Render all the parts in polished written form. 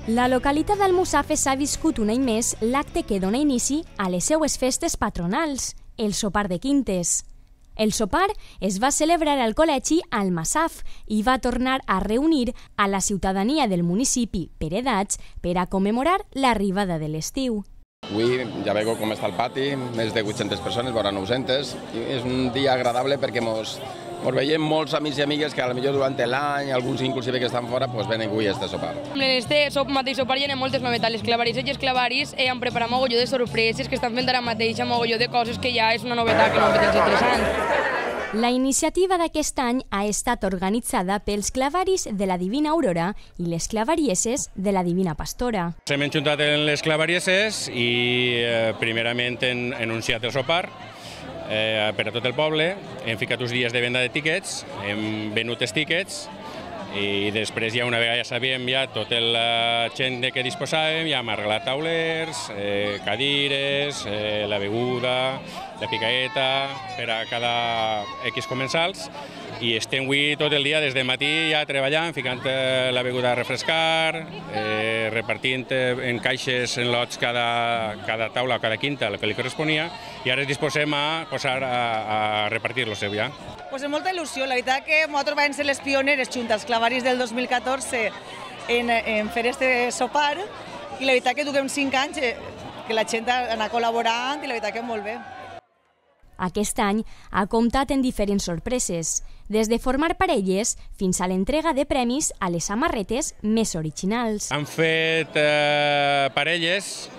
La localitat d'Almussafes ha viscut un any més l'acte que dona inici a les seues festes patronals, el sopar de Quintes. El sopar es va celebrar al col·legi Almassaf i va tornar a reunir a la ciutadania del municipi per edats per a commemorar l'arribada de l'estiu. Avui ja veieu com està el pati, més de 800 persones, vora 900. És un dia agradable perquè ens veiem molts amics i amigues que potser durant l'any, alguns inclusive que estan fora, venen avui a este sopar. En este mateix sopar hi ha moltes novetats. Les clavarisses i els clavaris han preparat mogolló de sorpreses que estan fent ara mateix, mogolló de coses que ja és una novetat que no hem fet els altres anys. La iniciativa d'aquest any ha estat organitzada pels clavaris de la Divina Aurora i les clavarieses de la Divina Pastora. Hem enxuntat en les clavarieses i primerament hem anunciat el sopar per a tot el poble, hem ficat uns dies de venda de tíquets, hem venut els tíquets i després ja una vegada ja sabíem ja tota la gent de què disposàvem, ja hem arreglat taulers, cadires, la beguda, la picaeta per a cada X comensals i estem avui tot el dia des de matí ja treballant, ficant la beguda a refrescar, repartint en caixes, en lots cada taula o cada quinta el que li corresponia i ara ens disposem a posar a repartir-lo ja. Pues amb molta il·lusió, la veritat que nosaltres vam ser les pioneres junt als clavaris del 2014 en fer este sopar i la veritat que duguem 5 anys que la gent ha anat col·laborant i la veritat que molt bé. Aquest any ha comptat en diferents sorpreses, des de formar parelles fins a l'entrega de premis a les samarretes més originals. Han fet parelles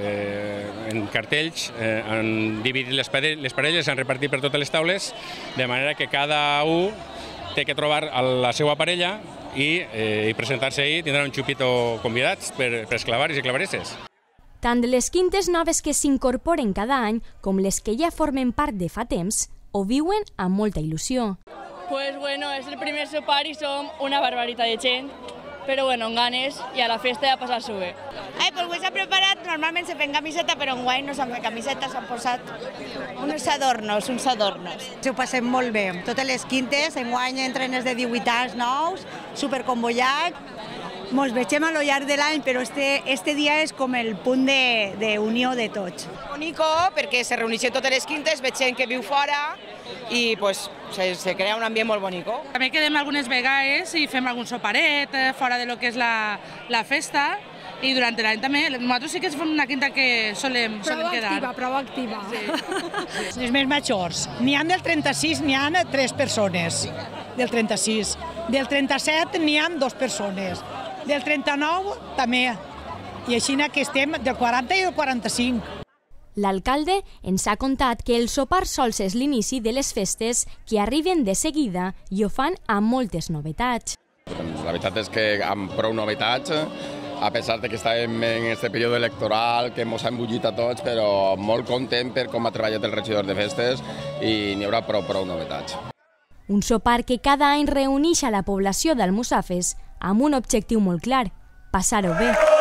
en cartells, han dividit les parelles, han repartit per totes les taules, de manera que cada un té que trobar la seva parella i presentar-se ahí, tindran un xupito convidats per els clavaris i clavarisses. Tant les quintes noves que s'incorporen cada any com les que ja formen part de fa temps ho viuen amb molta il·lusió. Pues bueno, és el primer sopar i som una barbaritat de gent, però bueno, amb ganes i a la festa ja passar-s'ho bé. Pues avui s'ha preparat, normalment se fen camiseta, però enguany no s'han fet camiseta, s'han posat uns adornos. Ho passem molt bé, totes les quintes, enguany entren els de 18 anys nous, superconvollat. Ens veiem a lo llarg de l'any, però este dia és com el punt d'unió de tots. Bonico, perquè se reuneixen totes les quintes, veig gent que viu fora i se crea un ambient molt bonico. També quedem algunes vegades i fem algun soparet fora de lo que és la festa i durant l'any també. Nosaltres sí que fem una quinta que solem quedar. Prova activa. Els més majors. N'hi ha del 36, n'hi ha 3 persones. Del 36. Del 37 n'hi ha 2 persones. Del 39 també. I així que estem del 40 i del 45. L'alcalde ens ha contat que el sopar sols és l'inici de les festes que arriben de seguida i ho fan amb moltes novetats. La veritat és que amb prou novetats, a pesar de que estàvem en aquest període electoral, que ens ha embullit a tots, però molt content per com ha treballat el regidor de festes i n'hi haurà prou novetats. Un sopar que cada any reuneix a la població d'Almussafes amb un objectiu molt clar, passar-ho bé.